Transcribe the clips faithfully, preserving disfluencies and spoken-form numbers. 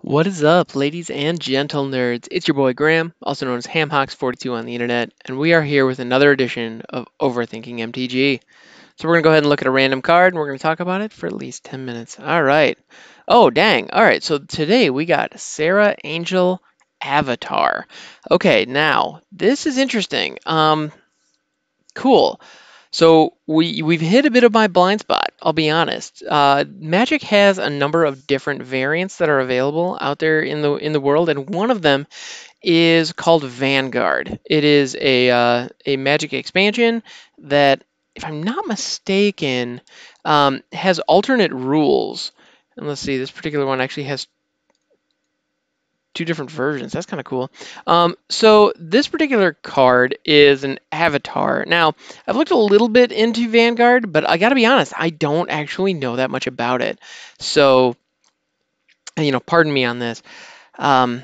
What is up, ladies and gentle nerds? It's your boy Graham, also known as Hamhocks forty-two on the internet, and we are here with another edition of Overthinking M T G. So we're going to go ahead and look at a random card, and we're going to talk about it for at least ten minutes. All right. Oh, dang. All right, so today we got Serra Angel Avatar. Okay, now, this is interesting. Um, cool. So we we've hit a bit of my blind spot. I'll be honest. Uh, Magic has a number of different variants that are available out there in the in the world, and one of them is called Vanguard. It is a uh, a Magic expansion that, if I'm not mistaken, um, has alternate rules. And let's see, this particular one actually has two different versions. That's kind of cool. Um, so this particular card is an avatar. Now, I've looked a little bit into Vanguard, but I got to be honest, I don't actually know that much about it. So, you know, pardon me on this. Um,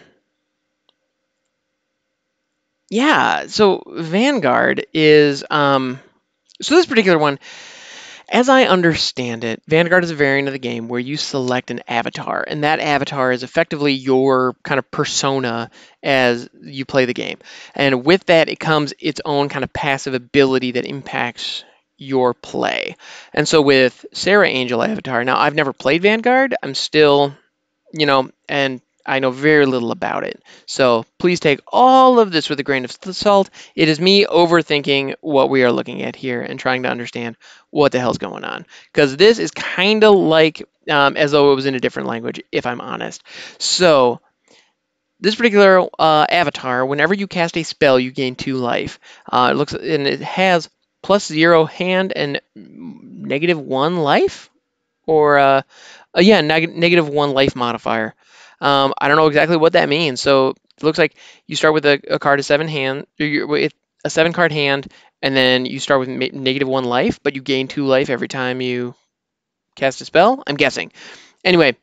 yeah, so Vanguard is, um, so this particular one, as I understand it, Vanguard is a variant of the game where you select an avatar, and that avatar is effectively your kind of persona as you play the game. And with that, it comes its own kind of passive ability that impacts your play. And so with Serra Angel Avatar, now I've never played Vanguard. I'm still, you know, and I know very little about it. So please take all of this with a grain of salt. It is me overthinking what we are looking at here and trying to understand what the hell's going on. Because this is kind of like um, as though it was in a different language, if I'm honest. So this particular uh, avatar, whenever you cast a spell, you gain two life. Uh, it looks and it has plus zero hand and negative one life, or uh, uh, yeah, neg negative one life modifier. Um, I don't know exactly what that means. So it looks like you start with a, a card of seven hand, with a seven card hand, and then you start with negative one life, but you gain two life every time you cast a spell. I'm guessing. Anyway,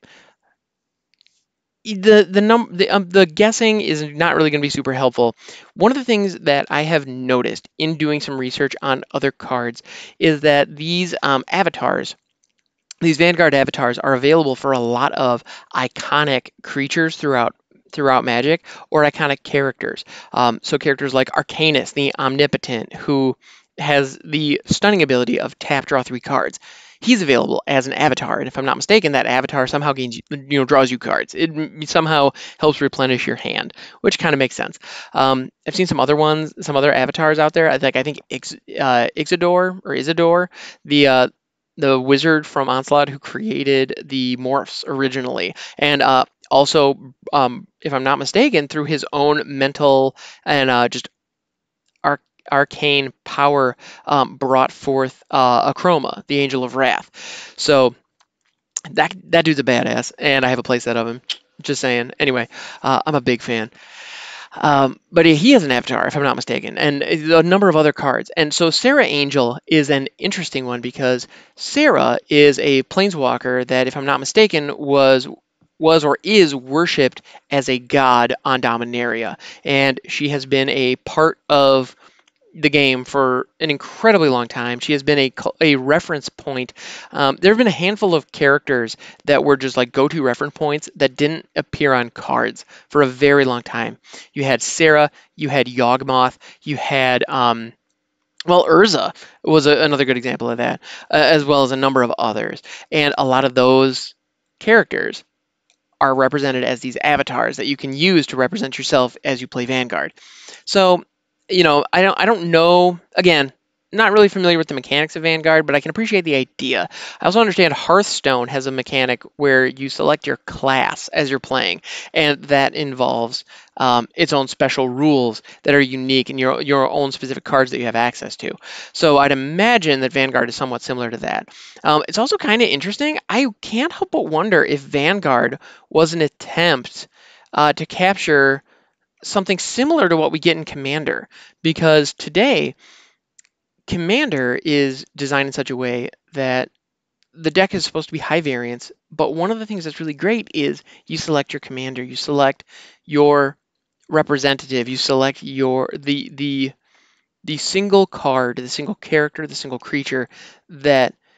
the the num the, um, the guessing is not really going to be super helpful. One of the things that I have noticed in doing some research on other cards is that these um, avatars these Vanguard avatars are available for a lot of iconic creatures throughout throughout Magic, or iconic characters. Um, so characters like Arcanus, the Omnipotent, who has the stunning ability of tap, draw three cards. He's available as an avatar, and if I'm not mistaken, that avatar somehow gains, you know, draws you cards. It somehow helps replenish your hand, which kind of makes sense. Um, I've seen some other ones, some other avatars out there. I think I think Ix, uh, Ixidor or Isidore, the uh, the wizard from Onslaught who created the morphs originally, and uh, also, um, if I'm not mistaken, through his own mental and uh, just arc arcane power, um, brought forth uh, Akroma, the Angel of Wrath. So that that dude's a badass, and I have a playset of him. Just saying. Anyway, uh, I'm a big fan. Um, but he has an avatar, if I'm not mistaken, and a number of other cards. And so Serra Angel is an interesting one because Serra is a planeswalker that, if I'm not mistaken, was was or is worshipped as a god on Dominaria, and she has been a part of the game for an incredibly long time. She has been a, a reference point. Um, there have been a handful of characters that were just like go-to reference points that didn't appear on cards for a very long time. You had Serra, you had Yawgmoth, you had, um, well, Urza was a, another good example of that, uh, as well as a number of others. And a lot of those characters are represented as these avatars that you can use to represent yourself as you play Vanguard. So, you know, I don't I don't know, again, not really familiar with the mechanics of Vanguard, but I can appreciate the idea. I also understand Hearthstone has a mechanic where you select your class as you're playing, and that involves um, its own special rules that are unique and your your own specific cards that you have access to. So I'd imagine that Vanguard is somewhat similar to that. Um, it's also kind of interesting. I can't help but wonder if Vanguard was an attempt uh, to capture something similar to what we get in Commander, because today Commander is designed in such a way that the deck is supposed to be high variance, but one of the things that's really great is you select your commander, you select your representative, you select your the the the single card, the single character, the single creature that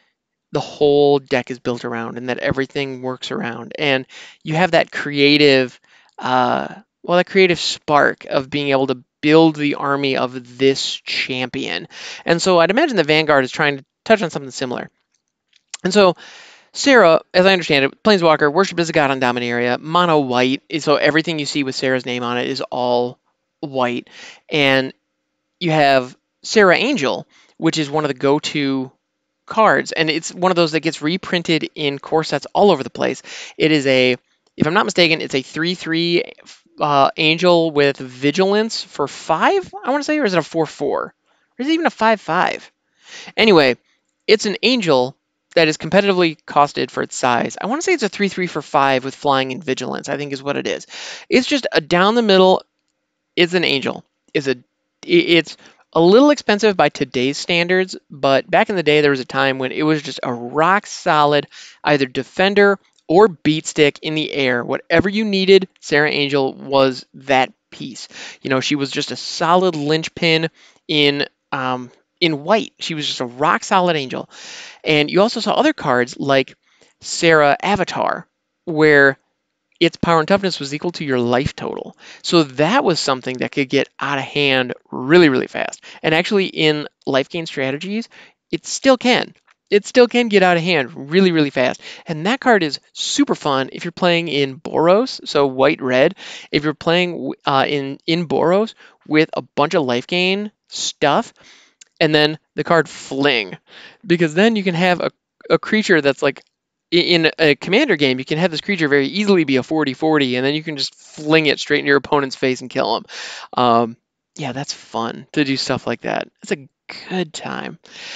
the whole deck is built around and that everything works around. And you have that creative, uh, well, that creative spark of being able to build the army of this champion. And so I'd imagine the Vanguard is trying to touch on something similar. And so Serra, as I understand it, Planeswalker, worshipped as a god on Dominaria, mono white, so everything you see with Serra's name on it is all white. And you have Serra Angel, which is one of the go-to cards, and it's one of those that gets reprinted in core sets all over the place. It is a, if I'm not mistaken, it's a three three uh, Angel with Vigilance for five, I want to say, or is it a four four? Or is it even a five five? Anyway, it's an Angel that is competitively costed for its size. I want to say it's a three three for five with flying and vigilance, I think is what it is. It's just a down the middle, it's an Angel. It's a, it's a little expensive by today's standards, but back in the day, there was a time when it was just a rock solid either defender or beat stick in the air. Whatever you needed, Serra Angel was that piece. You know, she was just a solid linchpin in um, in white. She was just a rock solid Angel. And you also saw other cards like Serra Avatar, where its power and toughness was equal to your life total. So that was something that could get out of hand really, really fast. And actually in life gain strategies, it still can. It still can get out of hand really, really fast. And that card is super fun if you're playing in Boros, so white-red. If you're playing uh, in, in Boros with a bunch of life gain stuff, and then the card Fling, because then you can have a, a creature that's like, in a commander game, you can have this creature very easily be a forty forty, and then you can just fling it straight in your opponent's face and kill him. Um, yeah, that's fun to do stuff like that. It's a good time.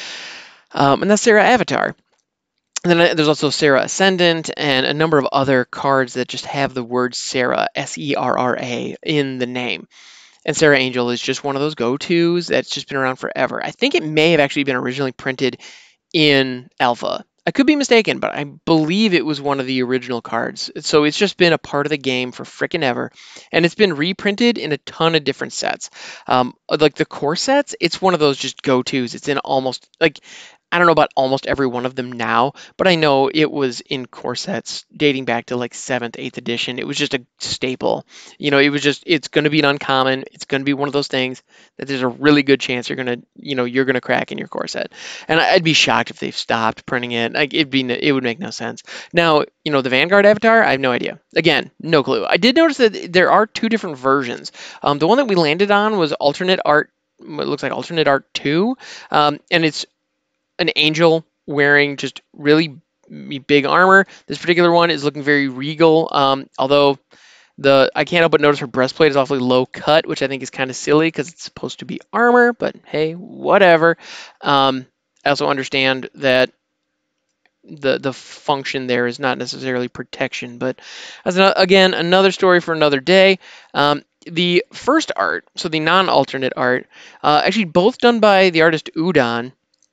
Um, and that's Serra Avatar. And then there's also Serra Ascendant and a number of other cards that just have the word Serra, S E R R A, in the name. And Serra Angel is just one of those go-tos that's just been around forever. I think it may have actually been originally printed in Alpha. I could be mistaken, but I believe it was one of the original cards. So it's just been a part of the game for frickin' ever. And it's been reprinted in a ton of different sets. Um, like the core sets, it's one of those just go-tos. It's in almost, like, I don't know about almost every one of them now, but I know it was in core sets dating back to like seventh, eighth edition. It was just a staple. You know, it was just, it's going to be an uncommon. It's going to be one of those things that there's a really good chance you're going to, you know, you're going to crack in your core set. And I'd be shocked if they've stopped printing it. Like, it'd be, it would make no sense. Now, you know, the Vanguard Avatar, I have no idea. Again, no clue. I did notice that there are two different versions. Um, the one that we landed on was alternate art. It looks like alternate art two. Um, and it's an Angel wearing just really big armor. This particular one is looking very regal, um, although the I can't help but notice her breastplate is awfully low cut, which I think is kind of silly because it's supposed to be armor, but hey, whatever. Um, I also understand that the the function there is not necessarily protection, but as an, again, another story for another day. Um, the first art, so the non-alternate art, uh, actually both done by the artist Udon.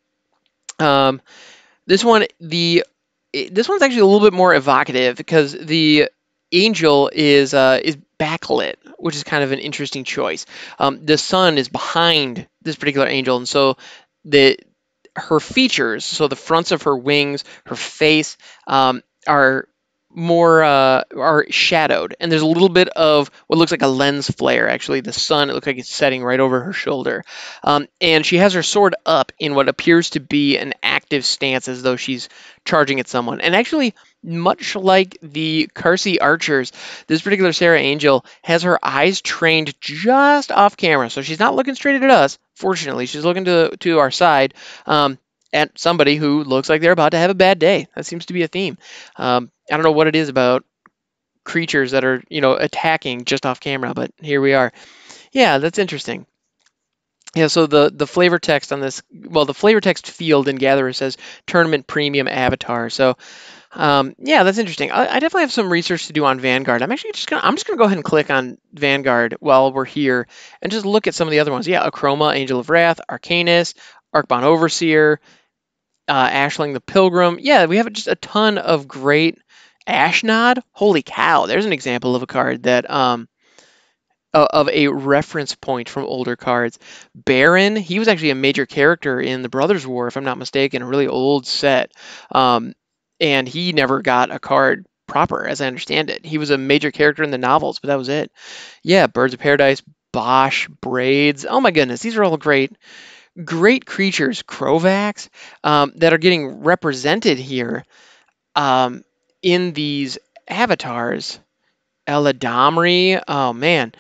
Um, this one, the this one's actually a little bit more evocative because the angel is uh, is backlit, which is kind of an interesting choice. Um, the sun is behind this particular angel, and so the her features, so the fronts of her wings, her face, um, are more uh, are shadowed, and there's a little bit of what looks like a lens flare. Actually, the sun, it looks like it's setting right over her shoulder, um, and she has her sword up in what appears to be an active stance, as though she's charging at someone. And actually, much like the Carsey archers, this particular Serra Angel has her eyes trained just off camera, so she's not looking straight at us. Fortunately, she's looking to to our side. Um, at somebody who looks like they're about to have a bad day. That seems to be a theme. Um, I don't know what it is about creatures that are, you know, attacking just off camera, but here we are. Yeah, that's interesting. Yeah, so the, the flavor text on this, well, the flavor text field in Gatherer says Tournament Premium Avatar. So, um, yeah, that's interesting. I, I definitely have some research to do on Vanguard. I'm actually just gonna, I'm just gonna go ahead and click on Vanguard while we're here and just look at some of the other ones. Yeah, Achroma, Angel of Wrath, Arcanus, Arcbon Overseer, uh, Ashling the Pilgrim. Yeah, we have just a ton of great Ashnod. Holy cow, there's an example of a card that um, uh, of a reference point from older cards. Baron, he was actually a major character in the Brothers War, if I'm not mistaken, a really old set. Um, and he never got a card proper, as I understand it. He was a major character in the novels, but that was it. Yeah, Birds of Paradise, Bosch, Braids. Oh my goodness, these are all great, great creatures, Crovax, um, that are getting represented here um, in these avatars. Eladamri, oh man,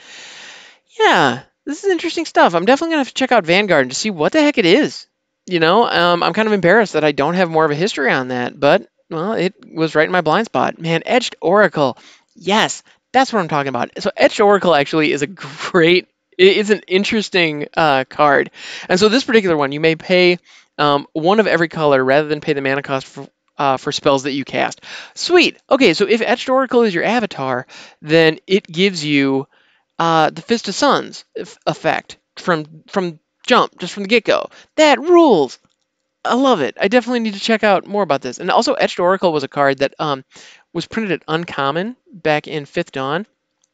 yeah, this is interesting stuff. I'm definitely gonna have to check out Vanguard to see what the heck it is. You know, um, I'm kind of embarrassed that I don't have more of a history on that, but well, it was right in my blind spot. Man, Etched Oracle, yes, that's what I'm talking about. So Etched Oracle actually is a great, it's an interesting uh, card, and so this particular one, you may pay um, one of every color rather than pay the mana cost for. Uh, for spells that you cast. Sweet. Okay, so if Etched Oracle is your avatar, then it gives you uh, the Fist of Suns effect from from jump, just from the get-go. That rules. I love it. I definitely need to check out more about this. And also, Etched Oracle was a card that um, was printed at Uncommon back in Fifth Dawn,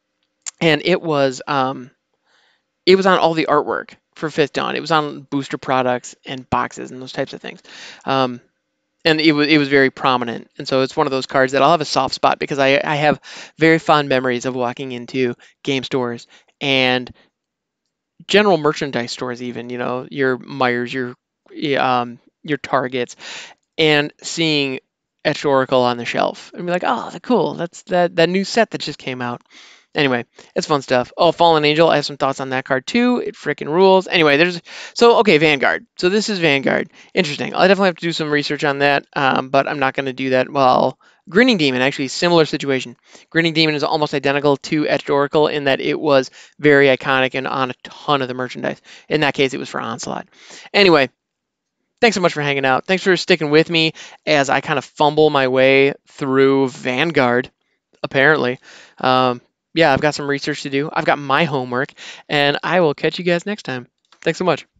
and it was um, it was on all the artwork for Fifth Dawn. It was on booster products and boxes and those types of things. Um, and it was it was very prominent, and so it's one of those cards that I'll have a soft spot because I I have very fond memories of walking into game stores and general merchandise stores, even, you know, your Myers, your um your Targets, and seeing Etched Oracle on the shelf and be like, oh, cool, that's that that new set that just came out. Anyway, it's fun stuff. Oh, Fallen Angel, I have some thoughts on that card too. It freaking rules. Anyway, there's so okay, Vanguard. So this is Vanguard. Interesting. I definitely have to do some research on that, um, but I'm not going to do that. Well, Grinning Demon, actually, similar situation. Grinning Demon is almost identical to Etched Oracle in that it was very iconic and on a ton of the merchandise. In that case, it was for Onslaught. Anyway, thanks so much for hanging out. Thanks for sticking with me as I kind of fumble my way through Vanguard, apparently. Um, yeah, I've got some research to do. I've got my homework, and I will catch you guys next time. Thanks so much.